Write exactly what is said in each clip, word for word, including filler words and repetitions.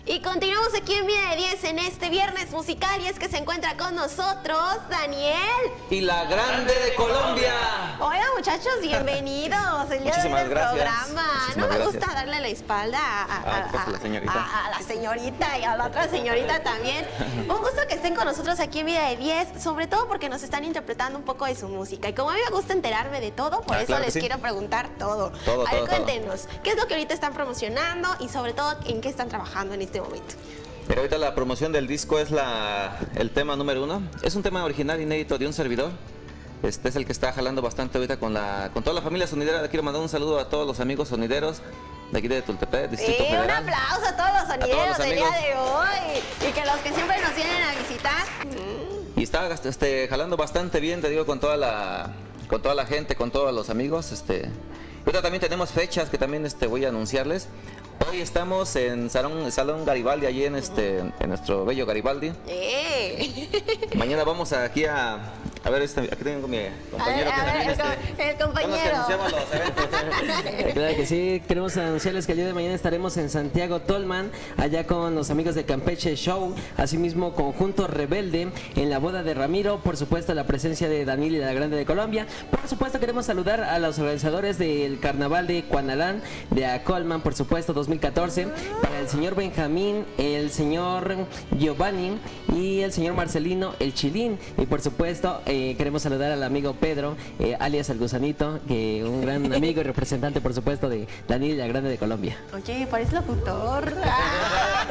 Y continuamos aquí en Vida de diez en este viernes musical y es que se encuentra con nosotros Daniel y la Grande de Colombia. Hola muchachos, bienvenidos el día Muchísimas del gracias. programa. Muchísimas no me gracias. gusta darle la espalda a, a, Ah, pues, a, a la señorita. a, a la señorita y a la otra señorita también. Un gusto que estén con nosotros aquí en Vida de diez, sobre todo porque nos están interpretando un poco de su música. Y como a mí me gusta enterarme de todo, por Ah, eso claro les que sí. quiero preguntar todo. Todo, a ver, todo, cuéntenos, ¿qué es lo que ahorita están promocionando y sobre todo en qué están trabajando en este momento? Pero ahorita la promoción del disco es la, el tema número uno. Es un tema original inédito de un servidor. Este es el que está jalando bastante ahorita con, la, con toda la familia sonidera. Le quiero mandar un saludo a todos los amigos sonideros de aquí de Tultepec, Distrito Sí, Federal. un aplauso a todos los sonideros los del día amigos. de hoy y que los que siempre nos vienen a visitar. Y está este, jalando bastante bien, te digo, con toda la, con toda la gente, con todos los amigos. Este. Ahorita también tenemos fechas que también este, voy a anunciarles. Hoy estamos en Salón, Salón Garibaldi, allí en, este, en nuestro bello Garibaldi. Eh. Mañana vamos a, aquí a, a ver, este, aquí tengo mi compañero. A ver, a que ver, también, el, este, el compañero. son los que anunciamos los eventos. Claro que sí, queremos anunciarles que el día de mañana estaremos en Santiago Tolman, allá con los amigos de Campeche Show, asimismo Conjunto Rebelde, en la boda de Ramiro, por supuesto la presencia de Daniel y la Grande de Colombia. Por supuesto queremos saludar a los organizadores del Carnaval de Cuanalán, de Acolman, por supuesto, dos mil catorce, para el señor Benjamín, el señor Giovanni y el señor Marcelino, el Chilín. Y por supuesto eh, queremos saludar al amigo Pedro, eh, alias el Gusanito, que un gran amigo y representante, por supuesto, de Daniel y la Grande de Colombia. Oye, parece locutor. Ah.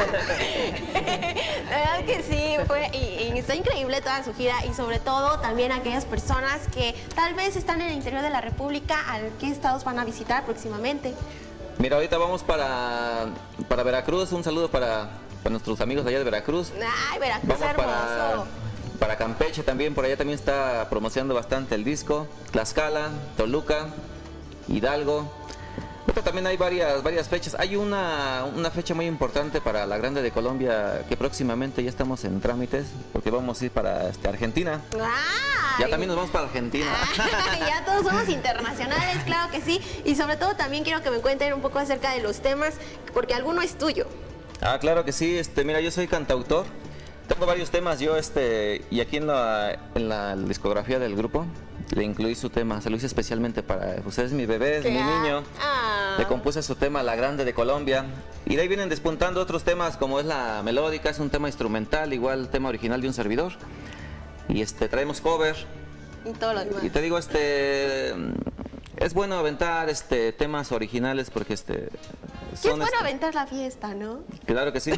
La verdad que sí, fue, y, y está increíble toda su gira y sobre todo también aquellas personas que tal vez están en el interior de la República, ¿a qué estados van a visitar próximamente? Mira, ahorita vamos para, para Veracruz, un saludo para, para nuestros amigos allá de Veracruz. Ay, Veracruz, Vamos hermoso. para, para Campeche también, por allá también está promocionando bastante el disco. Tlaxcala, Toluca, Hidalgo. Ahorita también hay varias, varias fechas. Hay una, una fecha muy importante para la Grande de Colombia que próximamente ya estamos en trámites, porque vamos a ir para este, Argentina. Ay. Ya también nos vamos para Argentina. Ah, ya todos somos internacionales, claro que sí. Y sobre todo también quiero que me cuenten un poco acerca de los temas, porque alguno es tuyo. Ah, claro que sí. Este, mira, yo soy cantautor. Tengo varios temas yo, este, y aquí en la, en la discografía del grupo le incluí su tema, se lo hice especialmente para ustedes, mi bebé, es mi niño. Ah. Le compuse su tema La Grande de Colombia. Y de ahí vienen despuntando otros temas como es la melódica, es un tema instrumental, igual tema original de un servidor. Y este traemos cover. Y todo lo demás. Y te digo, este es bueno aventar este temas originales porque este Sí, es son bueno este, aventar la fiesta, ¿no? claro que sí.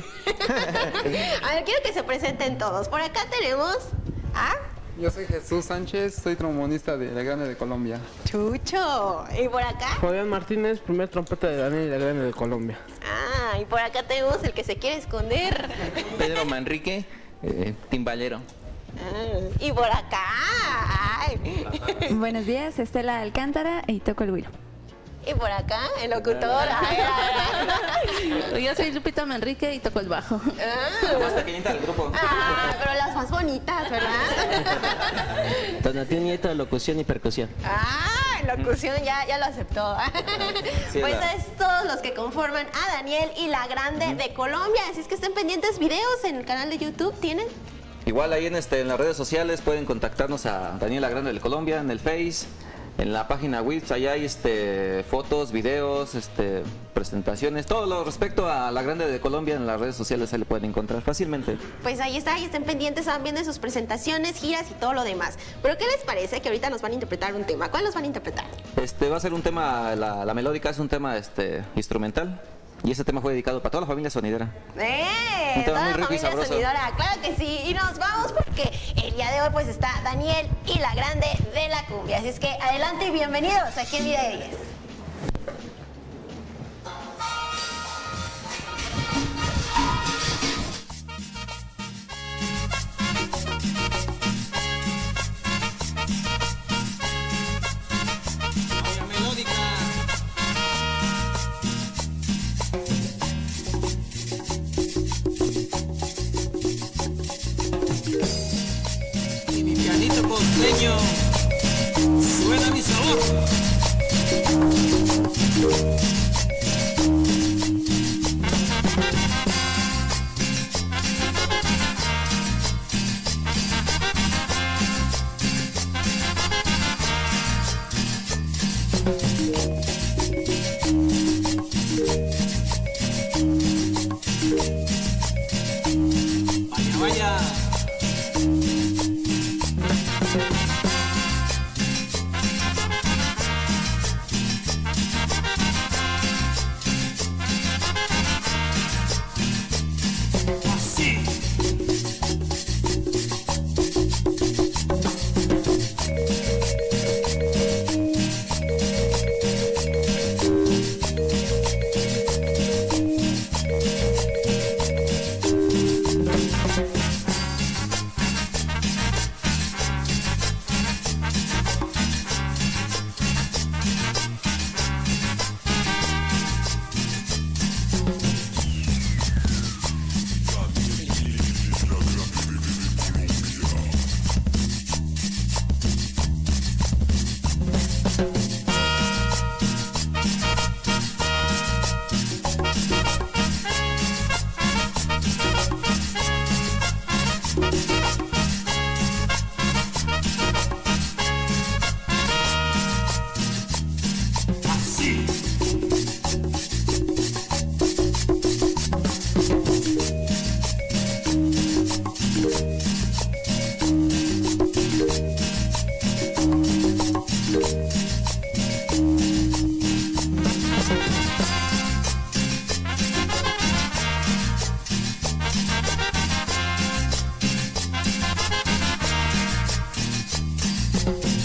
A ver, quiero que se presenten todos. Por acá tenemos a Yo soy Jesús Sánchez, soy trombonista de La Grande de Colombia. Chucho. Y por acá, Fabián Martínez, primer trompeta de Daniel y la Grande de Colombia. ah, y por acá tenemos el que se quiere esconder. Pedro Manrique, eh, timbalero. Ah, y por acá, ay. Buenos días, Estela Alcántara y toco el güiro. Y por acá, el locutor. Ay, ay, ay. Yo soy Lupita Manrique y toco el bajo. Ah. La más pequeñita del grupo. Ah, pero las más bonitas, ¿verdad? Donatiu Nieto de locución y percusión. Ah, locución ya, ya lo aceptó. Sí, Pues la- es todos los que conforman a Daniel y la Grande de Colombia. Así es que estén pendientes videos en el canal de YouTube. ¿Tienen? Igual ahí en, este, en las redes sociales pueden contactarnos a Daniela Grande de Colombia, en el Face, en la página web, allá hay este, fotos, videos, este, presentaciones, todo lo respecto a la Grande de Colombia en las redes sociales ahí lo pueden encontrar fácilmente. Pues ahí está, y estén pendientes también de sus presentaciones, giras y todo lo demás. Pero ¿qué les parece que ahorita nos van a interpretar un tema? ¿Cuál nos van a interpretar? Este va a ser un tema, la, la melódica es un tema este, instrumental y ese tema fue dedicado para toda la familia sonidera. ¡Eh! Un tema Toda muy la rico y familia sabroso. sonidora, claro que sí. Y nos vamos porque el día de hoy pues está Daniel y la Grande de la Cumbia. Así es que adelante y bienvenidos aquí en Vida de diez. Y mi pianito costeño suena mi sabor.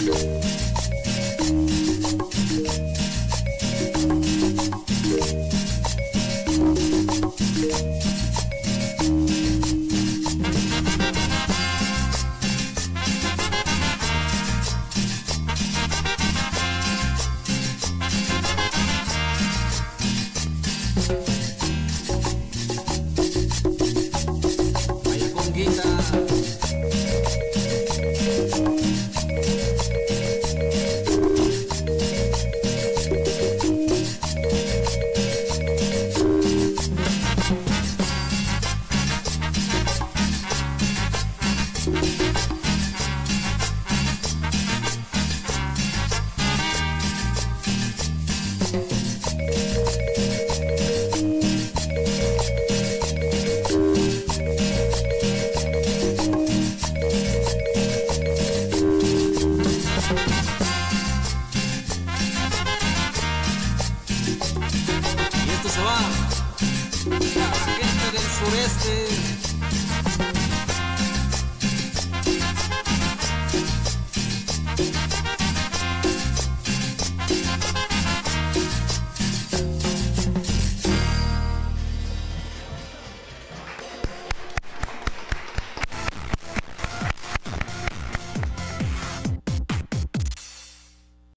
Vaya conguita. Y esto se va a la gente del sureste.